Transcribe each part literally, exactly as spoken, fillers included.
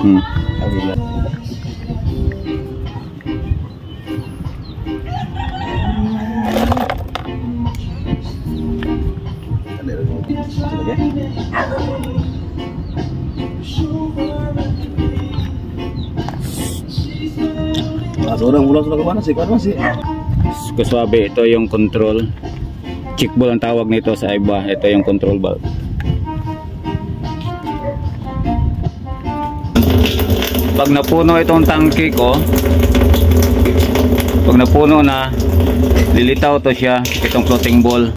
Hmm. Ah, seorang ulang sudah kemana sih? Kemana sih? Kuswabe, ito yung control. Check ball ang tawag nito sa iba. Ito yung control valve. Pag napuno itong tangke ko, pag napuno na, lilitaw to siya, itong floating ball.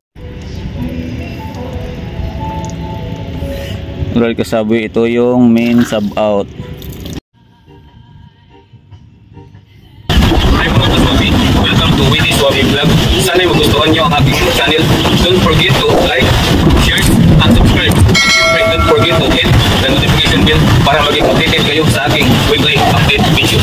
Alright kasabi, ito yung main sub out. Hi mga kaswabi, welcome to Winnie Swabi Vlog. Sana magustuhan nyo ang aking channel. Don't forget to like, share, and subscribe. At syempre, don't forget to hit the notification bell para maging updated kayo sa aking weekly update videos.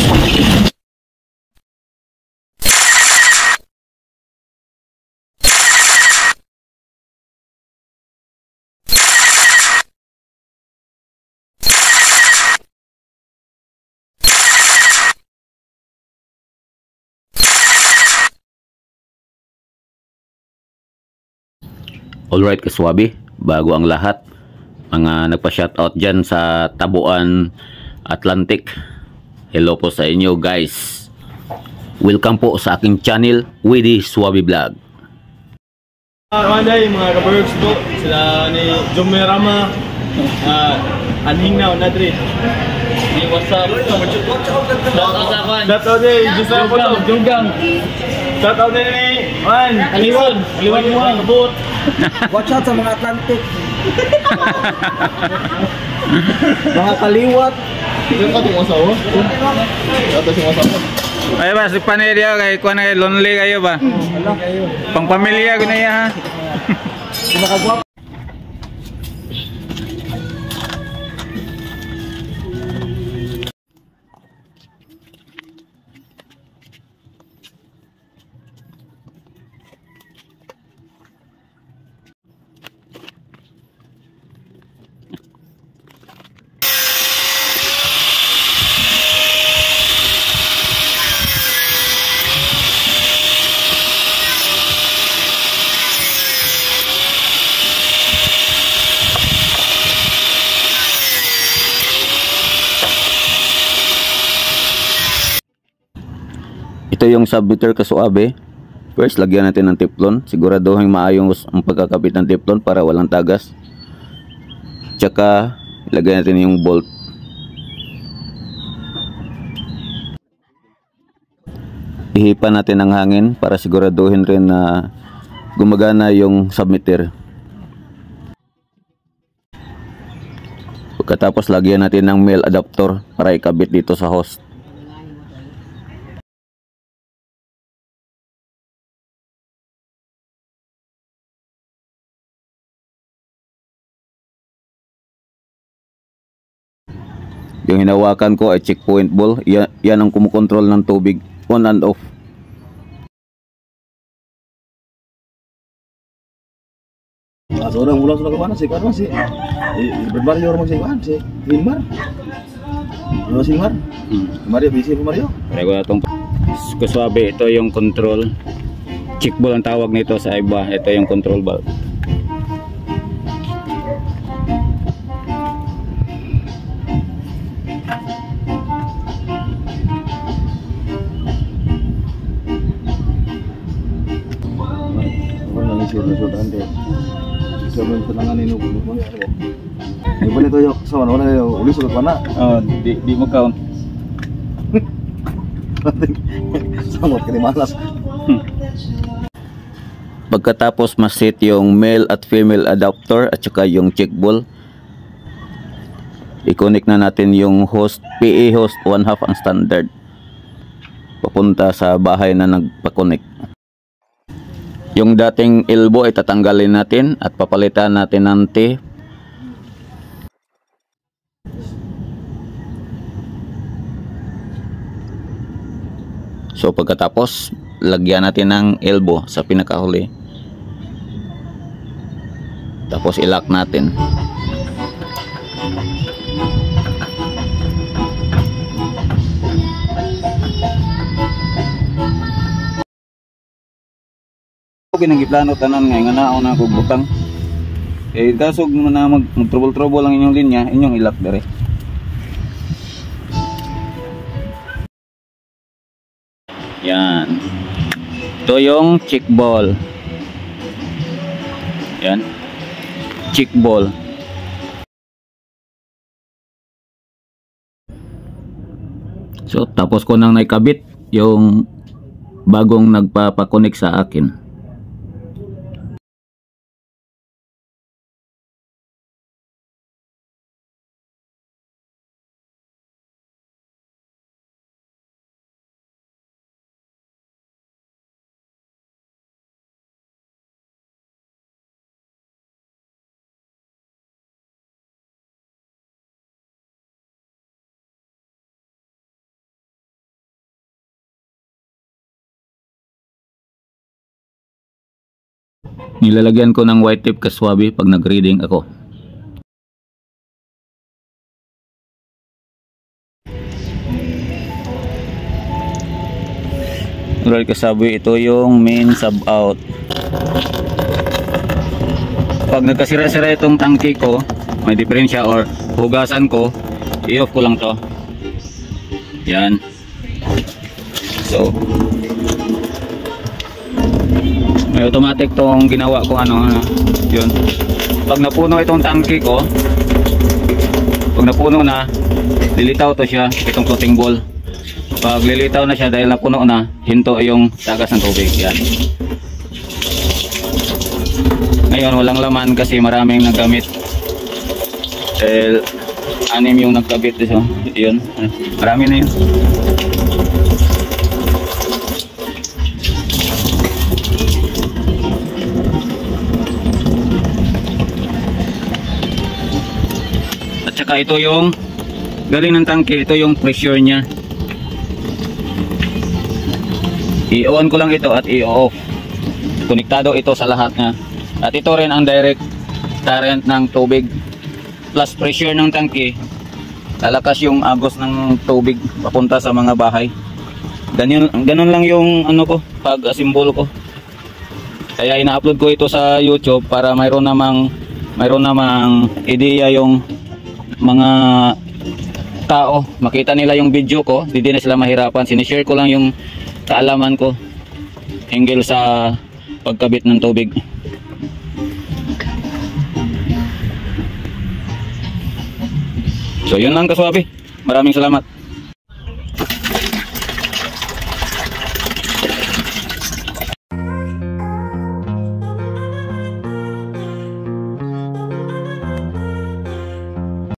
Alright kaswabi, bago ang lahat, mga nagpa-shoutout dyan sa Tabuan, Atlantic, hello po sa inyo guys. Welcome po sa aking channel, Winnie Swabi Vlog. Manday mga kabergs po, sila ni Jomerama, uh, Anhing na, Nadri. Hey, what's up? Shout out sa kwan. Shout out day, just na po to. Junggang. Shout out day ni Man, Kaliwan. Kaliwan mo ang kabut. Watch out sa mga Atlantic. Mga kaliwat. Ito ka itong asawa? Ito itong asawa. Ay ba, si panay dia kay kuan ay lonely kayo ba? Pang pamilya ginaya ha. Nakagwap. Ito yung submeter kasuabe. First, lagyan natin ng teflon. Siguraduhin maayos ang pagkakabit ng teflon para walang tagas. Tsaka, ilagay natin yung bolt. Ihipan natin ng hangin para siguraduhin rin na gumagana yung submeter. Pagkatapos, lagyan natin ng male adapter para ikabit dito sa host. Yung hinawakan ko ay checkpoint ball. Yan, yan ang kumukontrol ng tubig. On and off. Ah, seorang ulang sudah kemana sih? Kemana sih? Bermario orang masih kemana sih? Wilmar? Ano si Wilmar? Hmm. Mario, busy po Mario? Kaya ko na itong kuswabe. Ito yung control. Check ball ang tawag nito sa iba. Ito yung control valve. Sudah deh. Sebelum tenangan ini udah apa? Ibu nih tuh yuk, sama mana ya? Uli sudah mana? Oh, di di Macau. Sama kini malas. Pagkatapos maset yung male at female adapter at saka yung check ball, i-connect na natin yung host, P A host one half ang standard. Papunta sa bahay na nagpa-connect. Yung dating elbow ay tatanggalin natin at papalitan natin ng T. So pagkatapos, lagyan natin ng elbow sa pinakahuli. Tapos i-lock natin. Ginagiplano tanan nga nga naon na kog butang. Eh kasog na mag trouble-trouble lang inyong linya, inyong ilak dire. Yan. Ito yung chick ball. Yan. Chick ball. So tapos ko nang naikabit yung bagong nagpapakonek sa akin. Nilalagyan ko ng white tape kaswabe pag nag-reading ako. Alright kasabi, ito yung main sub out. Pag nagkasira-sira itong tangke ko, may diferensya or hugasan ko, i-off ko lang to. Yan. So may automatic tong ginawa ko ano, ano yun. Pag napuno itong tangke ko, pag napuno na, lilitaw to siya, itong floating ball. Pag lilitaw na siya dahil napuno na, hinto yung tagas ng tubig. Yan. Ngayon walang laman kasi maraming naggamit. Dahil anim yung nagkabit. So, yun, marami na yun. Saka ito yung galing ng tangke, ito yung pressure niya. I-on ko lang ito at i-off. Konektado ito sa lahat na. At ito rin ang direct current ng tubig plus pressure ng tangke. Lalakas yung agos ng tubig papunta sa mga bahay. Ganyan, ganun lang yung ano ko, pag-assemble ko. Kaya ina-upload ko ito sa YouTube para mayroon namang mayroon namang ideya yung mga tao, makita nila yung video ko, hindi na sila mahirapan. Sinishare ko lang yung kaalaman ko hinggil sa pagkabit ng tubig. So yun lang kaswabe, maraming salamat.